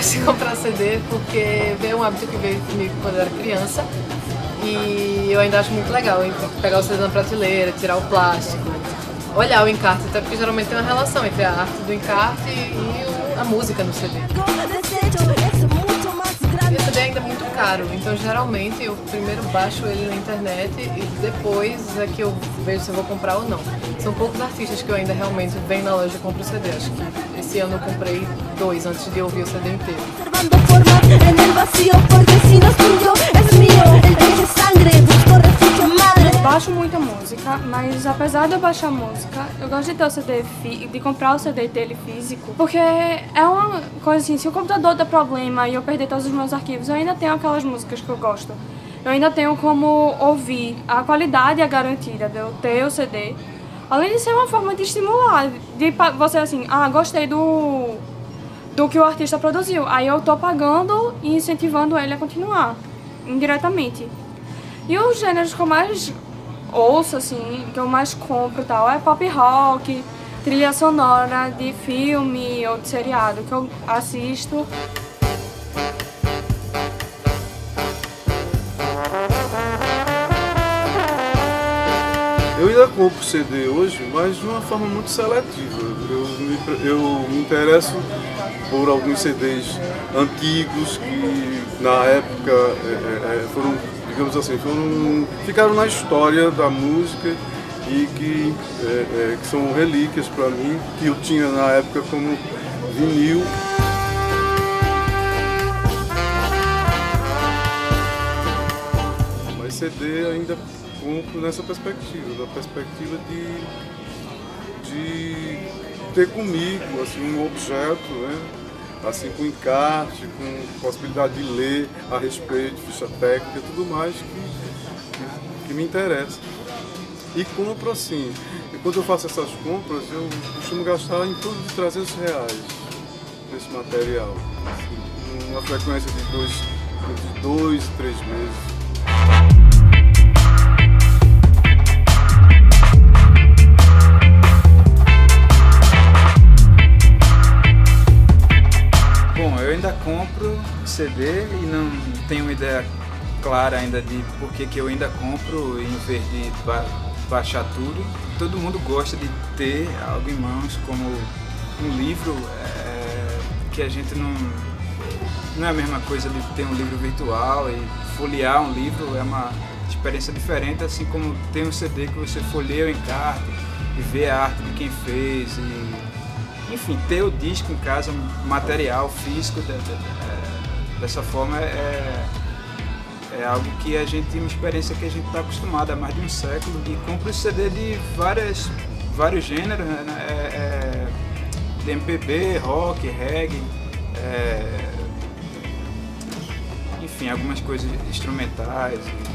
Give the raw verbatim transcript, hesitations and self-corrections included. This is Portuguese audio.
gosto de comprar C D porque veio um hábito que veio comigo quando eu era criança e eu ainda acho muito legal pegar o C D na prateleira, tirar o plástico, olhar o encarte, até porque geralmente tem uma relação entre a arte do encarte e a música no C D. E o C D ainda é muito caro, então geralmente eu primeiro baixo ele na internet e depois é que eu vejo se eu vou comprar ou não. São poucos artistas que eu ainda realmente venho na loja e compro o C D. Acho que esse ano eu comprei dois antes de ouvir o C D inteiro. Eu baixo muita música, mas apesar de eu baixar música, eu gosto de ter o C D, de comprar o C D dele físico, porque é uma coisa assim, se o computador der problema e eu perder todos os meus arquivos, eu ainda tenho aquelas músicas que eu gosto. Eu ainda tenho como ouvir, a qualidade é garantida de eu ter o C D. Além de ser uma forma de estimular, de você assim, ah, gostei do, do que o artista produziu, aí eu tô pagando e incentivando ele a continuar, indiretamente. E os gêneros que eu mais ouço, assim, que eu mais compro e tal, é pop rock, trilha sonora de filme ou de seriado que eu assisto. Eu ainda compro C D hoje, mas de uma forma muito seletiva. Eu me, eu me interesso por alguns C Ds antigos que na época é, é, foram, digamos assim, foram, ficaram na história da música e que, é, é, que são relíquias para mim, que eu tinha na época como vinil. Mas C D ainda compro nessa perspectiva, da perspectiva de, de ter comigo assim, um objeto, né? Assim, com encarte, com possibilidade de ler a respeito, ficha técnica e tudo mais que, que, que me interessa. E compro assim, e quando eu faço essas compras, eu costumo gastar em torno de trezentos reais nesse material, assim, uma frequência de dois, de dois, três meses. Eu ainda compro C D e não tenho uma ideia clara ainda de por que que eu ainda compro em vez de ba baixar tudo. Todo mundo gosta de ter algo em mãos, como um livro, é, que a gente não... Não é a mesma coisa de ter um livro virtual e folhear um livro, é uma experiência diferente, assim como tem um C D que você folheia o encarte e vê a arte de quem fez e... Enfim, ter o disco em casa, material físico, de, de, de, dessa forma é, é algo que a gente, uma experiência que a gente está acostumado há mais de um século e compra o C D de várias, vários gêneros, né? é, é, de M P B, rock, reggae, é, enfim, algumas coisas instrumentais.